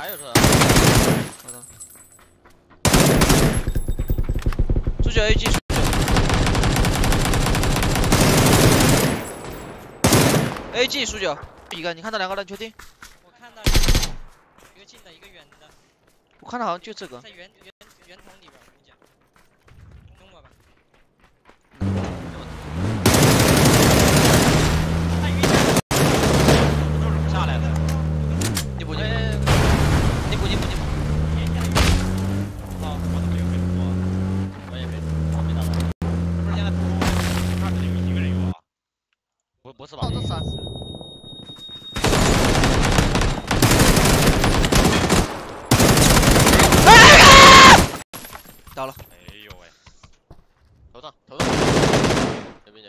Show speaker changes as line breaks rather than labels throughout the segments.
加油出来！
好的。主角 AG。AG 输角，一个，你看到两个人确定？
我看到一个近的，一个远的。
我看到好像就这个。
在圆筒里边，我跟你讲，弄我吧。太晕了，
都是不下来的。
你补，
好，我怎么又没补啊？我也没，我没打到。不是现在补，那只有一个人有啊？不是吧？
这啥？倒了。
哎呦喂！头上。牛逼！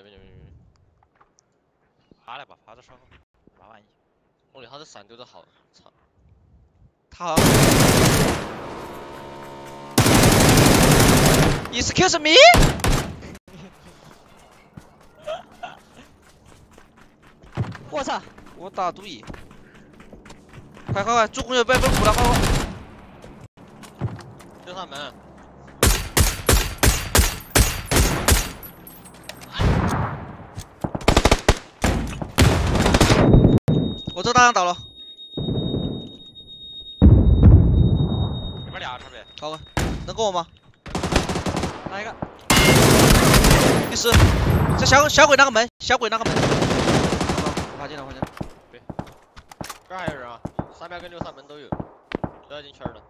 爬来吧，爬着稍后，麻烦一。我的他这闪丢的好，操！
他好像。Excuse me？
我操！
我打赌意。快！主攻有百分补了，快！
丢上门。
我这大枪倒了。
你们俩差别。
高个，能过我吗？
来一个。
第四，这小鬼那个门，我爬进了。
对，这儿还有人啊，3边跟6扇门都有，都要进圈了。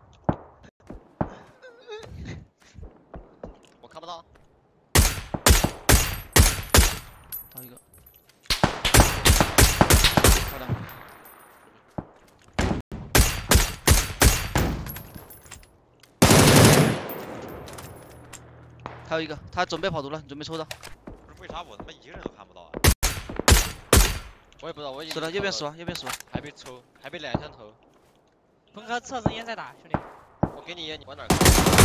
我看不到。
倒一个。漂亮。还有一个，他准备跑图了，准备抽的。
不是为啥我他妈一个人都看不到啊？我也不知道，我已经
死了，右边死了，
还被抽，还被2枪头。
鹏哥侧着烟在打，兄弟。
我给你烟，你往哪儿看？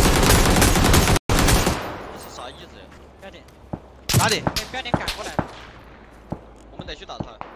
这是啥意思呀？
标点。
哪里？
被标点赶过来了。
我们得去打他。